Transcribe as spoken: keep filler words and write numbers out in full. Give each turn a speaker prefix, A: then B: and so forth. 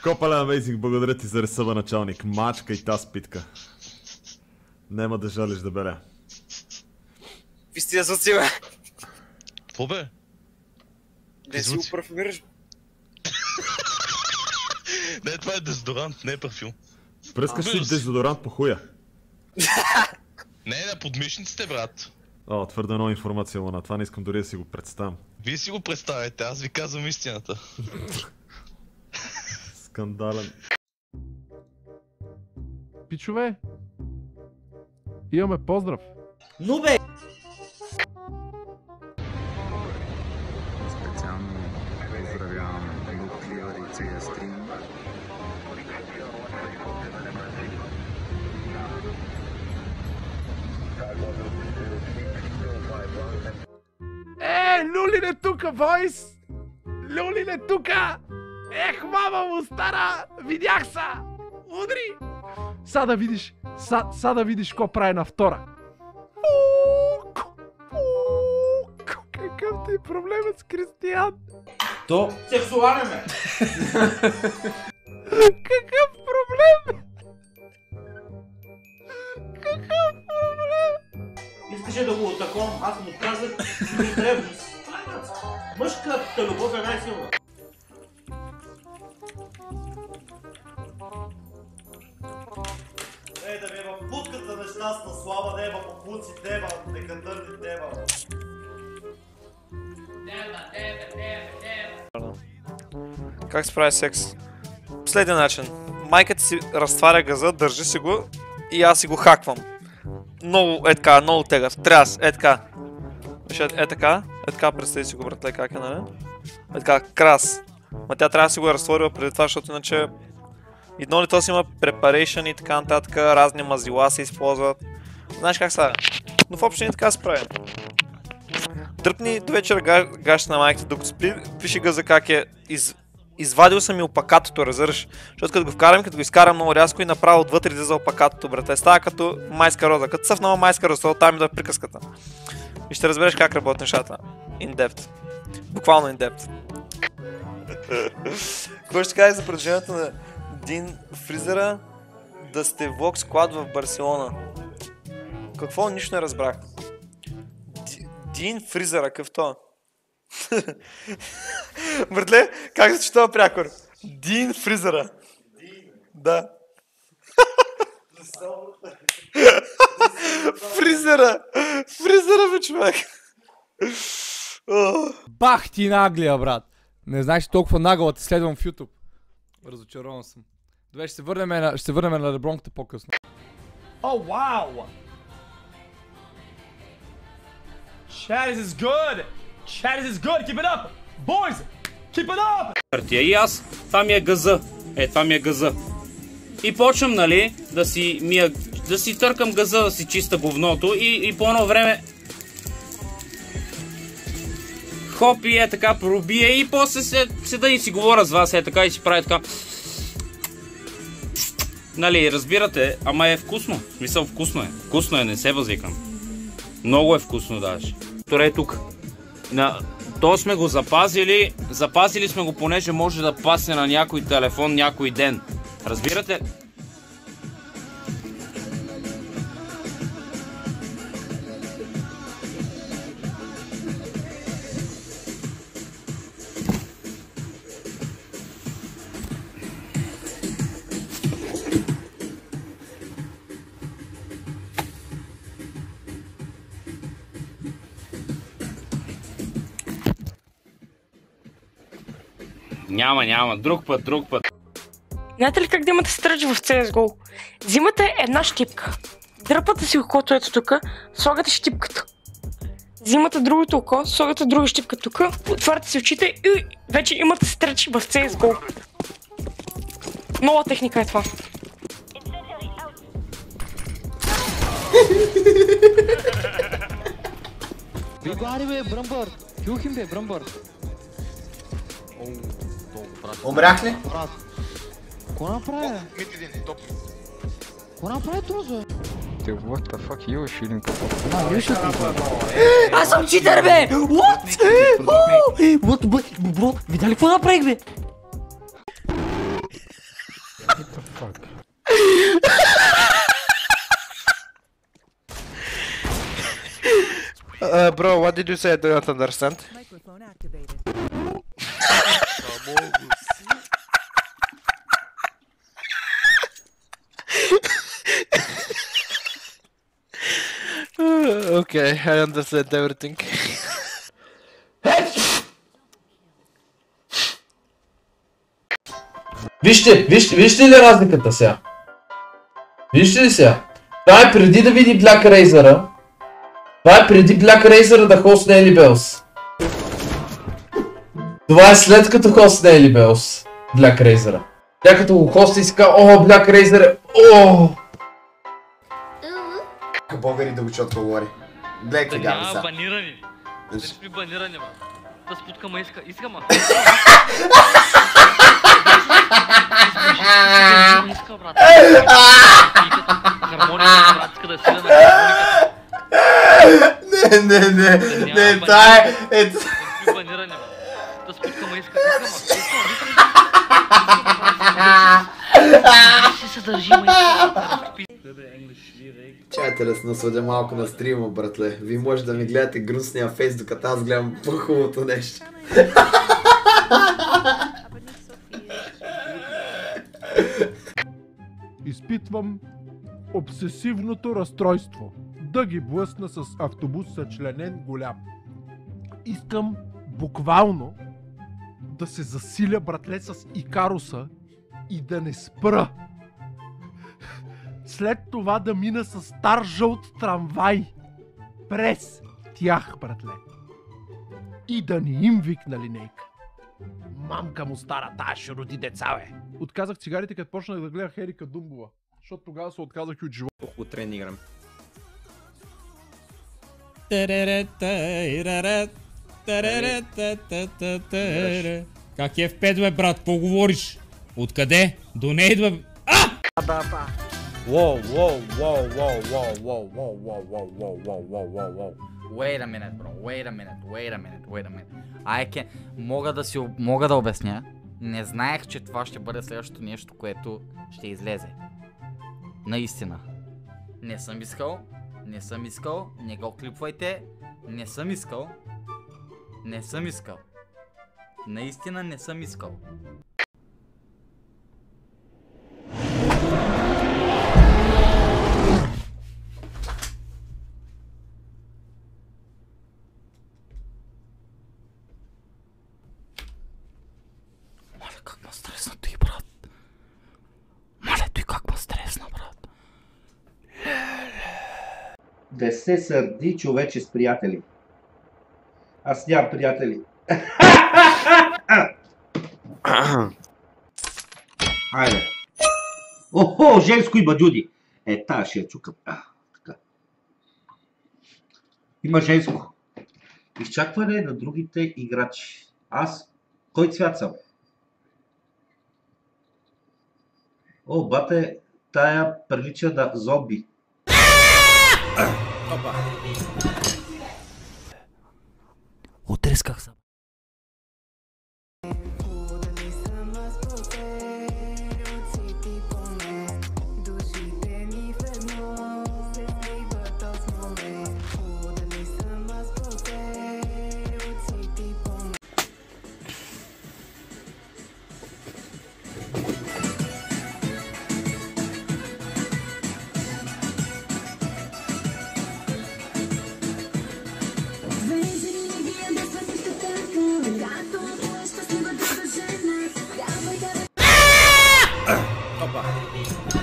A: Копале Amazing, благодаря ти за ресъба, началник. Мачка и таз питка. Нема да жалиш, да беля.
B: Ви сте язъци, бе!
C: Какво бе?
B: Не си го парфюмираш.
C: Не, това е дезодорант, не е парфюм.
A: Пръскаш си дезодорант по хуя.
C: Не, на подмишниците, брат.
A: О, твърде много информация, Луна. Това не искам дори да си го представям.
C: Вие си го представяте, аз ви казвам истината.
A: Скандален.
D: Пичове, имаме поздрав.
B: Ну бе!
E: Специално поздравявам Nuclear и целия стрим.
D: Е, Люлин е тука, бойс! Люлин е тука! Ех, мама му стара! Видях са! Удри! Са да видиш, са, са да видиш ко прави на втора. Какъв ти е проблемът с Кристиян?
B: То сексуален е!
D: Какъв проблем? Какъв проблем?
B: Искаше да го атакувам, аз му казах, ми древност. Мъжката любов е най-силна. Ей да ми е в путката нещастна слава, да е в попуци, дева, некадърни дева. Дева, дева, дева, дева. Как се прави секс? Последния начин. Майката си разтваря газа, държи си го и аз си го хаквам. Много е така, много тегав. Тряс, е така. Виж, е, е така, е така, представи си го, братле, как е, нали? Е така, крас. Ма тя трябва да си го е разтворила преди това, защото иначе... Едно ли то си има preparation и така нататък, разни мазила се използват. Знаеш как са? Но в общи не така се прави. Дръпни до вечера гаща на майката, докато спи, пиши газа как е. Из... Извадил съм и опакатото, разбираш. Защото като го вкарам, като го изкарам много рязко и направо отвътре излиза опакатото, брате. Става като майска роза. Като цъфнала майска роза, там идва приказката. И ще разбереш как работят нещата. In depth. Буквално in depth. Какво ще кажеш за предложението на Дин Фризера да сте влог склад в Барселона? Какво? Нищо не разбрах. Дин Фризера, какъв то? Братле, как се читава прякор? Дин Фризера. Да. Фризера! Фризера, бе, човек!
F: Бах ти наглия, брат! Не знаеш толкова нагъл, те следвам в YouTube. Разочарован съм. Добре, ще се върнем на, ще се върнем на ребронката по-късно.
G: Oh wow! Chad, this is good! Chad, this is good! Keep it up! Boys! Keep it up!
H: И аз, това ми е газа. Е, това ми е газа. И почвам, нали, да си, мия, да си търкам газа, да си чиста говното и, и по едно време... Хоп и е така пробие и после се, седа и си говоря с вас, е така и си прави така... Нали, разбирате, ама е вкусно. В смисъл, вкусно е. Вкусно е, не се възикам. Много е вкусно даже. Торе е тук. На... То сме го запазили, запазили сме го, понеже може да пасне на някой телефон някой ден. Разбирате? Няма, няма. Друг път, друг път.
I: Знаете ли как да имате стръч в си ес го? Взимате една щипка, дърпате си окото ето тук, слагате щипката. Взимате другото око, слагате друга щипка тук, отваряте си очите и вече имате стръч в си ес го. Нова техника е това.
F: Бигари бе, Бръмбър! Кюхим бе, Бръмбър!
B: Умрях ли?
F: Какво направи?
C: Мит един, топ.
F: Какво направи този?
E: Те, what the fuck, you shooting pop-up?
F: А, виж ли?
I: Аз съм читър, бе! What? What, бро? Видя ли какво направих, бе?
D: Uh, bro, what did you say? I do not understand.
J: Microphone activated.
D: Uh, okay, I understand everything.
K: Вижте, вижте, вижте ли разликата сега? Вижте ли сега? Това е преди да види Black Razor-а. Това е преди Black Razor да хостне Eli Bells. Това е след като хостне Eli Bells. Black Razor-а. Тя като го хостне и си казва, о, Black Razor е, о!
L: Българи да учат какво говори. Гледай какви гави са.
M: Няма банирани. Не сме банирани, ма. Да спутка ма иска, иска ма. Иска, брат. Хармоника, брат, иска да е силена хармоника.
L: Не, не, не, не, това е... Не
M: сме банирани, ма. Да спутка ма иска, иска ма. Иска ма, иска се държи, ма иска.
L: Чайте да се насладя малко на стрима, братле. Вие може да ми гледате грустния фейс, докато аз гледам по-хубавото нещо.
D: Изпитвам обсесивното разстройство. Да ги блъсна с автобус съчленен голям. Искам буквално да се засиля, братле, с Икаруса и да не спра. След това да мина с стар жълт трамвай през тях, братле. И да не им викна линейка. Мамка му стара, тая ще роди деца, бе. Отказах цигарите, като почнах да гледах Ерика Думбова. Защото тогава се отказах и от живота.
L: Утре не играм.
H: Как е в пет, бе, брат? Какво говориш? Откъде? До не идва...
F: Whoa, whoa, whoa, whoa, whoa, whoa, whoa, whoa, whoa, whoa, whoa, whoa, whoa, whoa. Wait a minute, bro. Wait a minute, wait a minute, wait a minute. I can... Мога да си... Мога да обясня. Не знаех, че това ще бъде следващото нещо, което ще излезе. Наистина. Не съм искал. Не съм искал. Не го клипвайте. Не съм искал. Не съм искал. Наистина не съм искал.
N: Да се сърди човече с приятели. Аз нямам приятели. Айде. Охо, женско има дюди. Е, тая ще я чукам. А, така. Има женско. Изчакване на другите играчи. Аз? Кой цвят съм? О, бате, тая прилича на зомби.
F: Опа. Отресках съм. Опа.